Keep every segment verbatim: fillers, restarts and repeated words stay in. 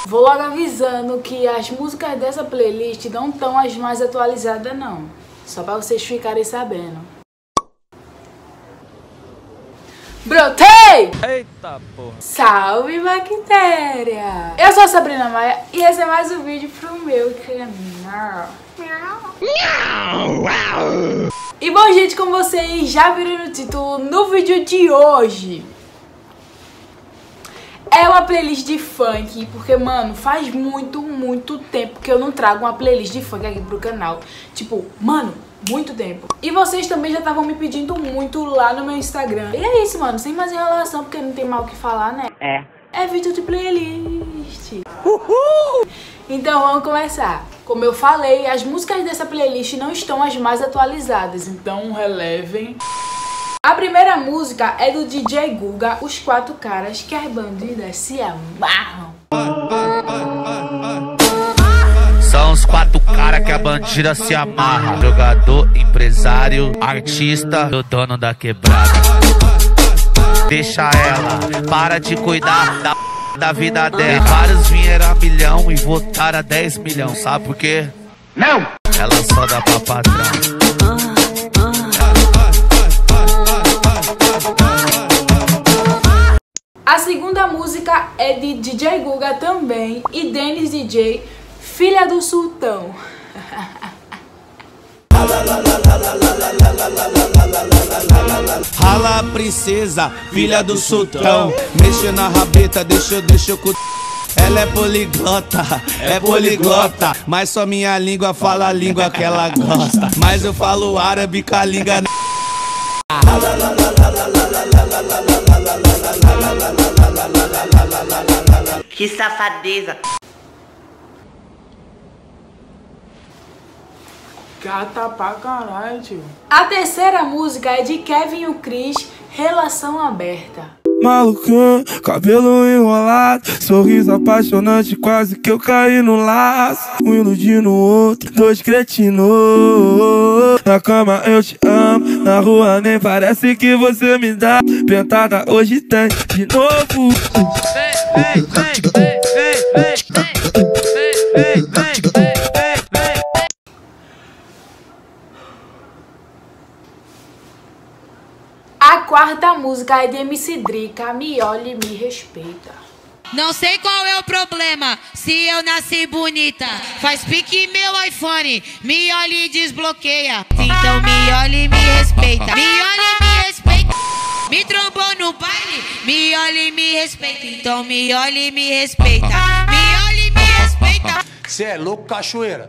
Vou logo avisando que as músicas dessa playlist não estão as mais atualizadas não. Só pra vocês ficarem sabendo. Brotei! Eita porra! Salve bactéria! Eu sou a Sabrina Maia e esse é mais um vídeo pro meu canal. E bom, gente, como vocês já viram no título, no vídeo de hoje é uma playlist de funk, porque, mano, faz muito, muito tempo que eu não trago uma playlist de funk aqui pro canal. Tipo, mano, muito tempo. E vocês também já estavam me pedindo muito lá no meu Instagram. E é isso, mano, sem mais enrolação, porque não tem mal o que falar, né? É. É vídeo de playlist. Uhul! Então vamos começar. Como eu falei, as músicas dessa playlist não estão as mais atualizadas, então relevem. A primeira música é do D J Guga, Os Quatro Caras que as bandidas se amarram. São os quatro caras que a bandida se amarra: jogador, empresário, artista, o dono da quebrada. Deixa ela, para de cuidar da, da vida dela. Vários vieram a milhão e votaram a dez milhões, sabe por quê? Não! Ela só dá pra patrão. A segunda música é de D J Guga também e Dennis D J, Filha do Sultão. Rala princesa, filha do sultão. Mexe na rabeta, deixa eu, deixa eu cu... Ela é poliglota, é poliglota, mas só minha língua fala a língua que ela gosta. Mas eu falo árabe com a língua. Que safadeza. Gata pra caralho, tio. A terceira música é de Kevin e o Chris, Relação Aberta. Malucão, cabelo enrolado, sorriso apaixonante, quase que eu caí no laço. Um iludindo o outro, dois cretinos. Na cama eu te amo, na rua nem parece que você me dá. Pentada hoje tem de novo. Vem, vem, vem, vem, vem, vem, vem, vem, vem. A quarta música é de M C Drica, Me Olhe e Me Respeita. Não sei qual é o problema, se eu nasci bonita. Faz pique meu iPhone, me olhe e desbloqueia. Então me olhe e me respeita. Me olhe e me respeita. Me trombou no baile, me olhe e me respeita. Então me olhe e me respeita. Me olhe e me respeita. Cê é louco, cachoeira.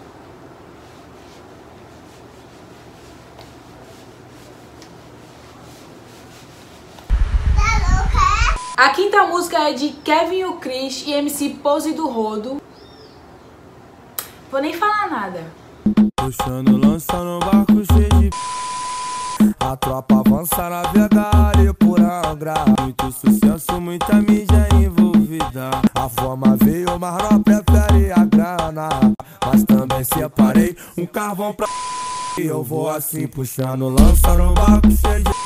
A quinta música é de Kevin e o Chris e M C Pose do Rodo. Vou nem falar nada. Puxando, lançando um barco cheio de... A tropa avança na verdade por Angra. Muito sucesso, muita mídia envolvida. A fama veio, mas não prefere a grana. Mas também separei um carvão pra... E eu vou assim puxando, lançando um barco cheio de...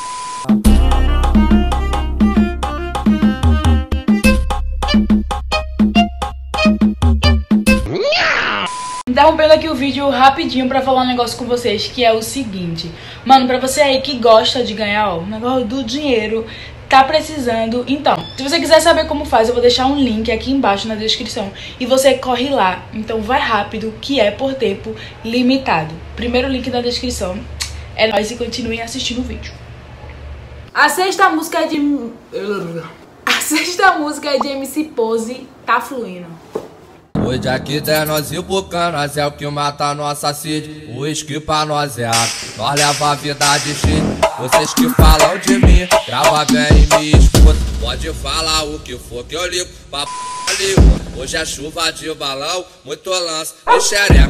Interrompendo aqui o vídeo rapidinho pra falar um negócio com vocês, que é o seguinte. Mano, pra você aí que gosta de ganhar ó, o negócio do dinheiro, tá precisando. Então, se você quiser saber como faz, eu vou deixar um link aqui embaixo na descrição e você corre lá. Então vai rápido, que é por tempo limitado. Primeiro link na descrição. É nóis e continuem assistindo o vídeo. A sexta música é de... A sexta música é de M C Pose, Tá Fluindo. Hoje aqui tem nós e o Bucanas, é o que mata a nossa sede. O uísque pra nós é água, nós leva a vida de jeito. Vocês que falam de mim, grava bem e me escuta. Pode falar o que for que eu ligo, papo ligo. Hoje é chuva de balão, muito lance e xereca.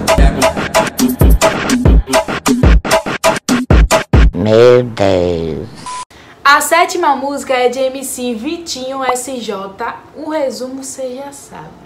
Meu Deus. A sétima música é de M C Vitinho S J, um resumo cê já sabe.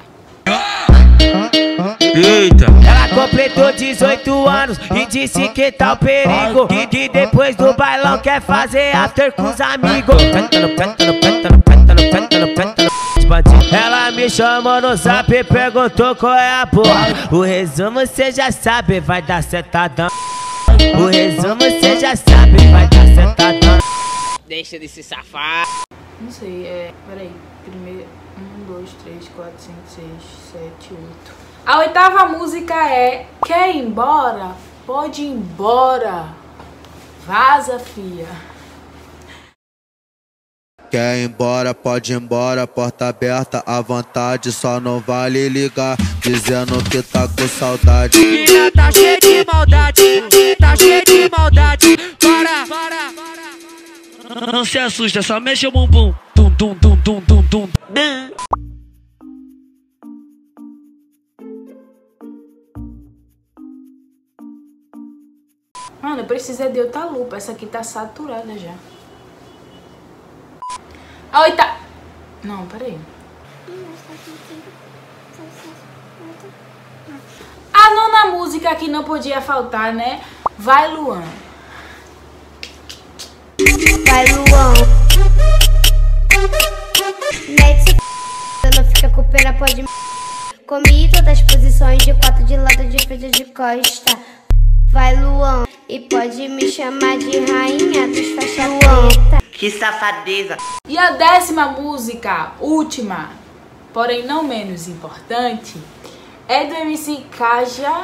Eita! Ela completou dezoito anos e disse que tá o perigo. Que, que depois do bailão quer fazer after com os amigos. Ela me me chamou no zap e perguntou qual é a porra. O resumo cê já sabe, vai dar setadão. O resumo cê já sabe, vai dar setadão. Deixa de se safar. Não sei, é... Peraí. Primeiro... Um, dois, três, quatro, cinco, seis, sete, oito. A oitava música é... Quer ir embora? Pode ir embora. Vaza, fia. Quer ir embora, pode ir embora, porta aberta à vontade, só não vale ligar, dizendo que tá com saudade. Mina tá cheia de maldade, tá cheia de maldade, para, para, para. Não se assusta, só mexe o bumbum. Tum, tum, tum, tum, tum, tum. Mano, precisa de outra lupa, essa aqui tá saturada já. A oitava... Não, peraí. A nona música que não podia faltar, né? Vai, Luan. Vai, Luan. Mete não fica com pena, pode... Comi todas as posições de quatro de lado, de frente, de costa. Vai, Luan. E pode me chamar de rainha dos faixa preta. Que safadeza. E a décima música, última, porém não menos importante, é do M C Kaja,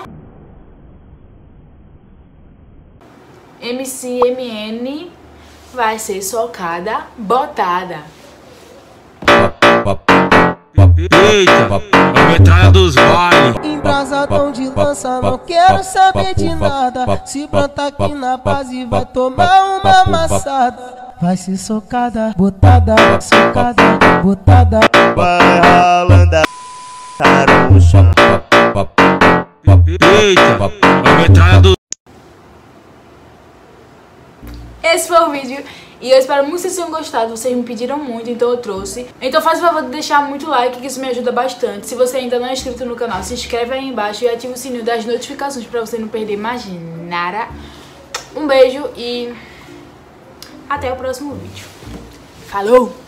M C M N, vai ser socada, botada. Eita, a metralha dos vales. Embrasadão de lança, não quero saber de nada. Se plantar aqui na base, vai tomar uma amassada. Vai ser socada, botada, socada, botada. Vai ralando a no chão. Eita, a metralha dos... Esse foi o vídeo e eu espero muito que vocês tenham gostado. Vocês me pediram muito, então eu trouxe. Então faz o favor de deixar muito like, que isso me ajuda bastante. Se você ainda não é inscrito no canal, se inscreve aí embaixo e ativa o sininho das notificações pra você não perder mais nada. Um beijo e até o próximo vídeo. Falou!